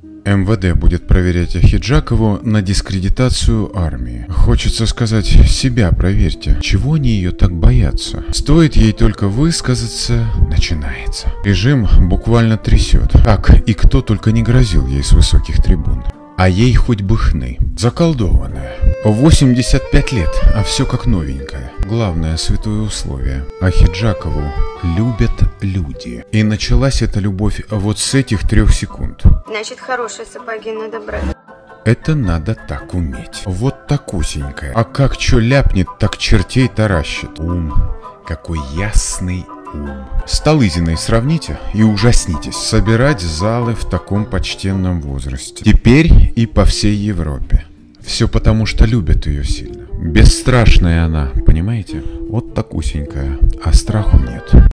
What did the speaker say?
МВД будет проверять Ахеджакову на дискредитацию армии. Хочется сказать, себя проверьте. Чего они ее так боятся? Стоит ей только высказаться, начинается. Режим буквально трясет. Как и кто только не грозил ей с высоких трибун. А ей хоть бы хны. Заколдованная. 85 лет, а все как новенькое. Главное святое условие. Ахеджакову любят люди. И началась эта любовь вот с этих 3 секунд. Значит, хорошие сапоги надо брать. Это надо так уметь. Вот такусенькая. А как чё ляпнет, так чертей таращит. Ум. Какой ясный ум. С Талызиной сравните и ужаснитесь. Собирать залы в таком почтенном возрасте. Теперь и по всей Европе. Все потому, что любят ее сильно. Бесстрашная она, понимаете? Вот такусенькая, а страху нет.